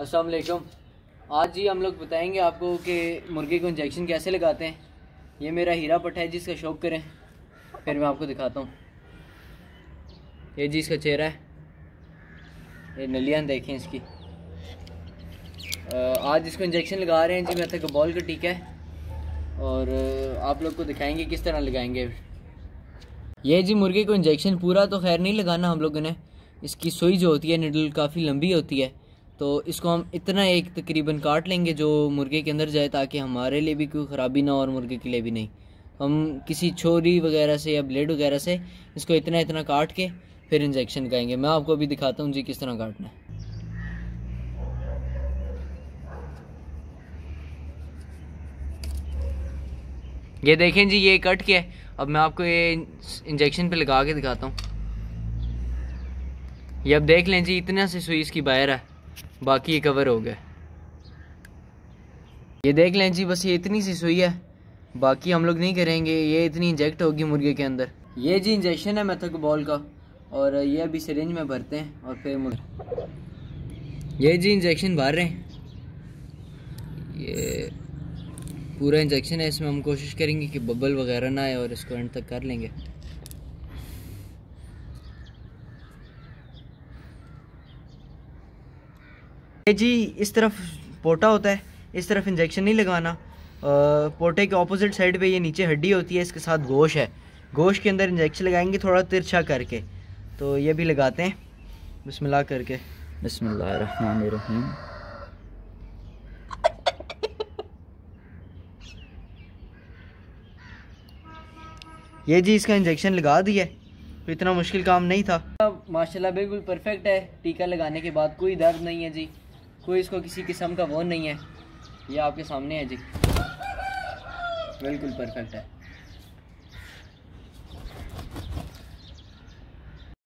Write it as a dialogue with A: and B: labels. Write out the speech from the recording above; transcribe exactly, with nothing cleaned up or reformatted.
A: अस्सलाम वालेकुम। आज जी हम लोग बताएंगे आपको कि मुर्गे को इंजेक्शन कैसे लगाते हैं। ये मेरा हीरा पट्टा है, जिसका शौक करें, फिर मैं आपको दिखाता हूँ। ये जी इसका चेहरा है, ये नलियाँ देखें इसकी। आज इसको इंजेक्शन लगा रहे हैं जी मेथाकोबॉल का टीका है, और आप लोग को दिखाएंगे किस तरह लगाएंगे। ये जी मुर्गे को इंजेक्शन पूरा तो खैर नहीं लगाना हम लोगों ने। इसकी सुई जो होती है निडल काफ़ी लंबी होती है, तो इसको हम इतना एक तकरीबन काट लेंगे जो मुर्गे के अंदर जाए, ताकि हमारे लिए भी कोई ख़राबी ना हो और मुर्गे के लिए भी नहीं। हम किसी छोरी वगैरह से या ब्लेड वगैरह से इसको इतना इतना काट के फिर इंजेक्शन लगाएंगे। मैं आपको अभी दिखाता हूँ जी किस तरह काटना है। ये देखें जी, ये कट के है। अब मैं आपको ये इंजेक्शन पे लगा के दिखाता हूँ। ये अब देख लें जी, इतना से सुई इसकी बाहर है, बाकी ये कवर हो गया। ये देख लें जी, बस ये इतनी सी सुई है, बाकी हम लोग नहीं करेंगे। ये इतनी इंजेक्ट होगी मुर्गे के अंदर। ये जी इंजेक्शन है मेथाकोबॉल का, और ये अभी सिरिंज में भरते हैं और फिर मुर्गे। ये जी इंजेक्शन भर रहे हैं, ये पूरा इंजेक्शन है। इसमें हम कोशिश करेंगे कि बबल वगैरह ना आए, और इसको एंड तक कर लेंगे। ये जी इस तरफ पोटा होता है, इस तरफ इंजेक्शन नहीं लगाना। पोटे के ऑपोजिट साइड पे ये नीचे हड्डी होती है, इसके साथ गोश्त है। गोश्त के अंदर इंजेक्शन लगाएंगे थोड़ा तिरछा करके। तो ये भी लगाते हैं बिस्मिल्लाह करके। बिस्मिल्लाहिर्रहमानिर्रहीम। ये जी इसका इंजेक्शन लगा दिया, तो इतना मुश्किल काम नहीं था। माशाल्लाह बिल्कुल परफेक्ट है। टीका लगाने के बाद कोई दर्द नहीं है जी, कोई इसको किसी किस्म का वो नहीं है। ये आपके सामने है जी, बिल्कुल परफेक्ट है।